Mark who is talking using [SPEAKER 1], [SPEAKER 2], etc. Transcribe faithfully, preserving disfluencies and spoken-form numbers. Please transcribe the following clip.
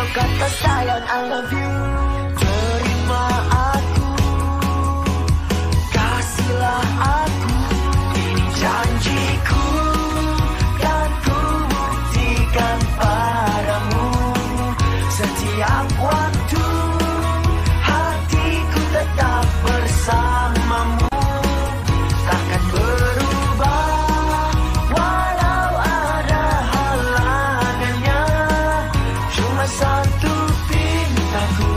[SPEAKER 1] kata sayang I love you. Terima aku, kasihlah aku, ini janjiku, dan ku buktikan padamu. Setiap waktu hatiku tetap bersamamu, takkan berubah walau ada halangannya. Cuma satu pintaku,